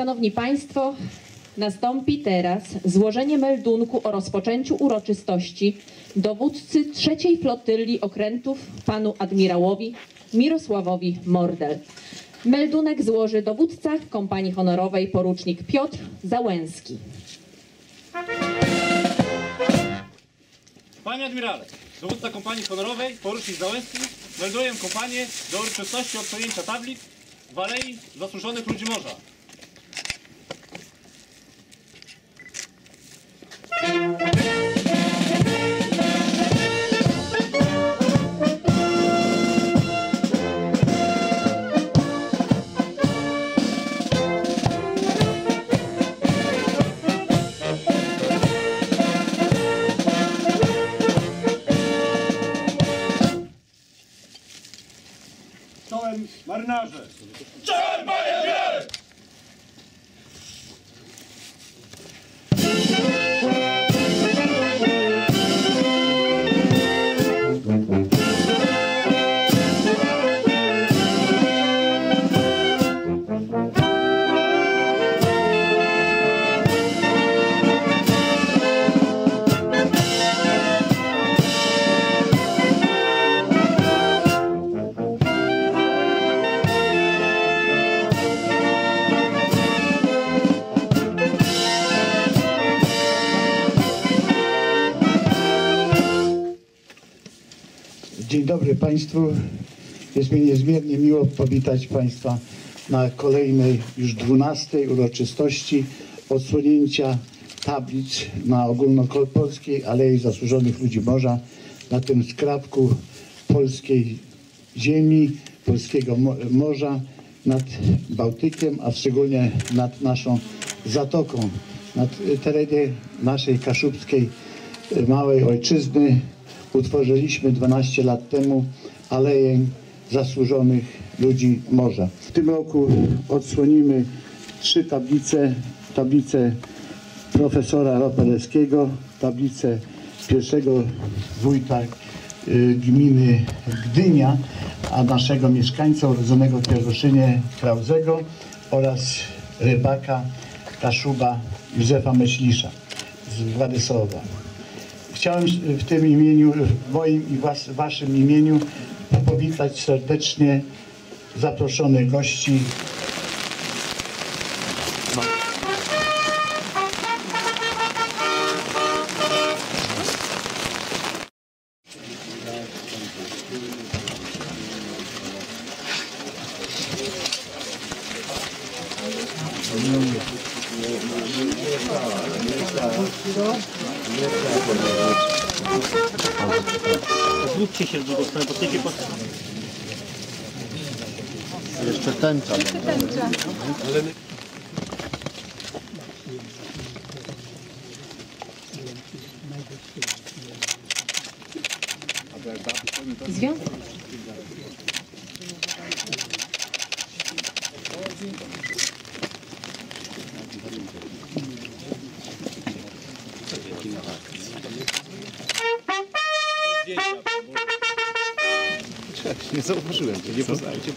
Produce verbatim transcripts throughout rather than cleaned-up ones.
Szanowni Państwo, nastąpi teraz złożenie meldunku o rozpoczęciu uroczystości dowódcy trzeciej flotyli okrętów panu admirałowi Mirosławowi Mordel. Meldunek złoży dowódca kompanii honorowej porucznik Piotr Załęski. Panie admirale, dowódca kompanii honorowej porucznik Załęski melduję kompanię do uroczystości odsłonięcia tablic w Alei Zasłużonych Ludzi Morza. Czołem marynarze! Czołem, panie admirale! Dzień dobry Państwu. Jest mi niezmiernie miło powitać Państwa na kolejnej, już dwunastej uroczystości odsłonięcia tablic na ogólnopolskiej Alei Zasłużonych Ludzi Morza, na tym skrawku polskiej ziemi, polskiego morza, nad Bałtykiem, a szczególnie nad naszą zatoką, nad terenie naszej kaszubskiej małej ojczyzny. Utworzyliśmy dwanaście lat temu Aleję Zasłużonych Ludzi Morza. W tym roku odsłonimy trzy tablice. Tablicę profesora Ropelewskiego, tablicę pierwszego wójta y, gminy Gdynia, a naszego mieszkańca urodzonego w Pierzoszynie Krauzego oraz rybaka Kaszuba Józefa Myślisza z Władysława. Chciałem w tym imieniu, w moim i was, waszym imieniu powitać serdecznie zaproszonych gości. Odwróćcie się w drugą stronę, bo tykie pod... Jeszcze tęcza. Jeszcze tęcza. Związek. Nie zauważyłem cię, nie poznałem cię.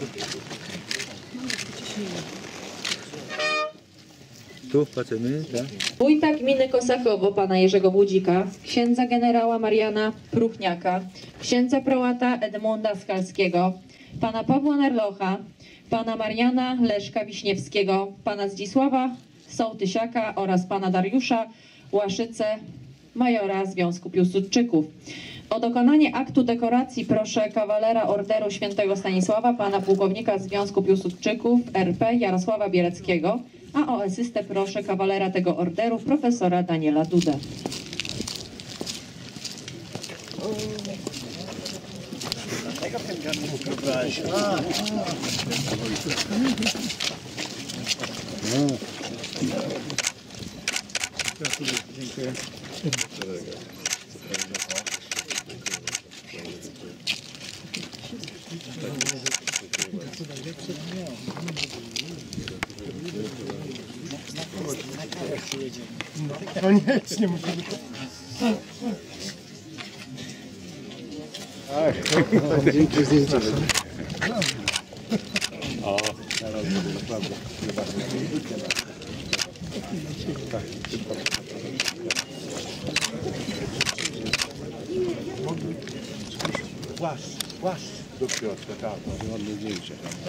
Tu patrzymy, tak? Wójta gminy Kosakowo pana Jerzego Budzika, księdza generała Mariana Pruchniaka, księdza prałata Edmunda Skalskiego, pana Pawła Nerlocha, pana Mariana Leszka Wiśniewskiego, pana Zdzisława Sołtysiaka oraz pana Dariusza Łaszycę, majora Związku Piłsudczyków. O dokonanie aktu dekoracji proszę kawalera Orderu Świętego Stanisława, pana pułkownika Związku Piłsudczyków R P Jarosława Bieleckiego, a o asystę proszę kawalera tego orderu profesora Daniela Dudę. Dziękuję. Koniecznie musimy. Ach, dzięki zdjęcia. O, teraz naprawdę. Płaszcz, płaszcz. Do Piotra, tak, ładne zdjęcie.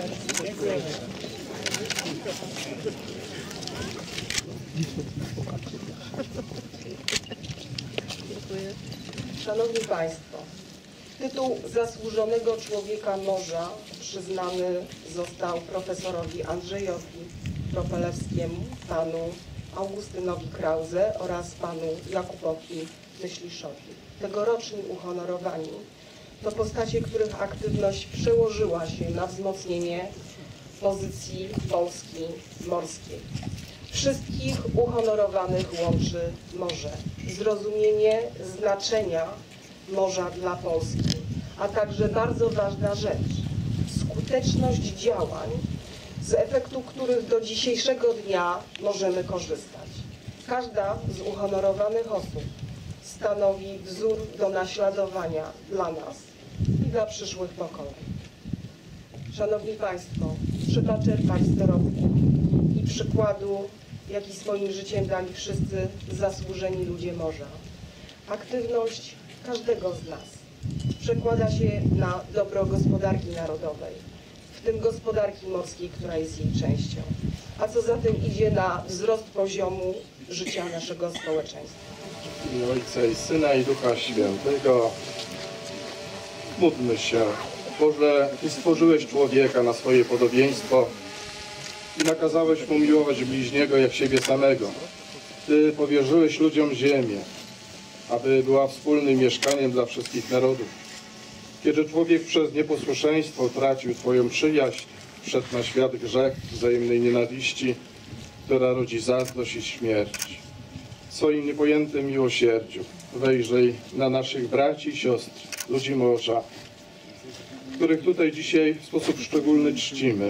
Szanowni Państwo, tytuł Zasłużonego Człowieka Morza przyznany został profesorowi Andrzejowi Kropelewskiemu, panu Augustynowi Krause oraz panu Jakubowi Myśliszowi. Tegoroczni uhonorowani to postacie, których aktywność przełożyła się na wzmocnienie pozycji Polski morskiej. Wszystkich uhonorowanych łączy morze, zrozumienie znaczenia morza dla Polski, a także bardzo ważna rzecz, skuteczność działań, z efektu których do dzisiejszego dnia możemy korzystać. Każda z uhonorowanych osób stanowi wzór do naśladowania dla nas i dla przyszłych pokoleń. Szanowni Państwo, trzeba czerpać z dorobku i przykładu, jaki swoim życiem dali wszyscy zasłużeni ludzie morza. Aktywność każdego z nas przekłada się na dobro gospodarki narodowej, w tym gospodarki morskiej, która jest jej częścią, a co za tym idzie na wzrost poziomu życia naszego społeczeństwa. W imię Ojca i Syna i Ducha Świętego. Módlmy się. Boże, Ty stworzyłeś człowieka na swoje podobieństwo i nakazałeś mu miłować bliźniego jak siebie samego. Ty powierzyłeś ludziom ziemię, aby była wspólnym mieszkaniem dla wszystkich narodów. Kiedy człowiek przez nieposłuszeństwo tracił Twoją przyjaźń, wszedł na świat grzech wzajemnej nienawiści, która rodzi zazdrość i śmierć. W swoim niepojętym miłosierdziu wejrzyj na naszych braci i siostr, ludzi morza, których tutaj dzisiaj w sposób szczególny czcimy,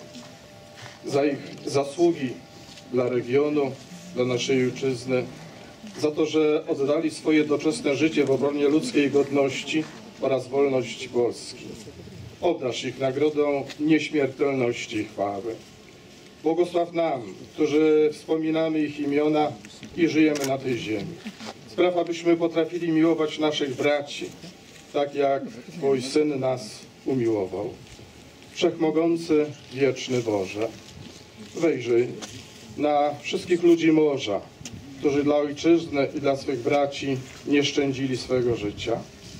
za ich zasługi dla regionu, dla naszej ojczyzny, za to, że oddali swoje doczesne życie w obronie ludzkiej godności oraz wolności Polski. Obdarz ich nagrodą nieśmiertelności i chwały. Błogosław nam, którzy wspominamy ich imiona i żyjemy na tej ziemi. Spraw, abyśmy potrafili miłować naszych braci, tak jak Twój Syn nas umiłował. Wszechmogący, wieczny Boże, wejrzyj na wszystkich ludzi morza, którzy dla ojczyzny i dla swych braci nie szczędzili swego życia.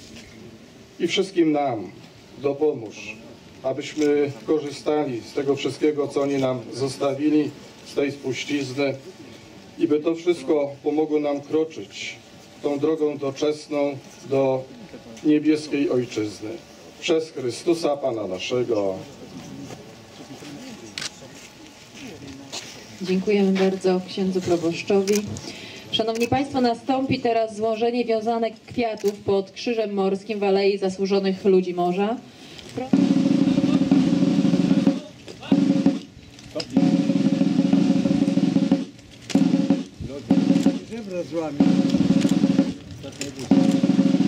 I wszystkim nam dopomóż, abyśmy korzystali z tego wszystkiego, co oni nam zostawili, z tej spuścizny i by to wszystko pomogło nam kroczyć tą drogą doczesną do niebieskiej Ojczyzny. Przez Chrystusa Pana naszego. Dziękujemy bardzo księdzu proboszczowi. Szanowni Państwo, nastąpi teraz złożenie wiązanek kwiatów pod Krzyżem Morskim w Alei Zasłużonych Ludzi Morza. Pro... Żebra z wami.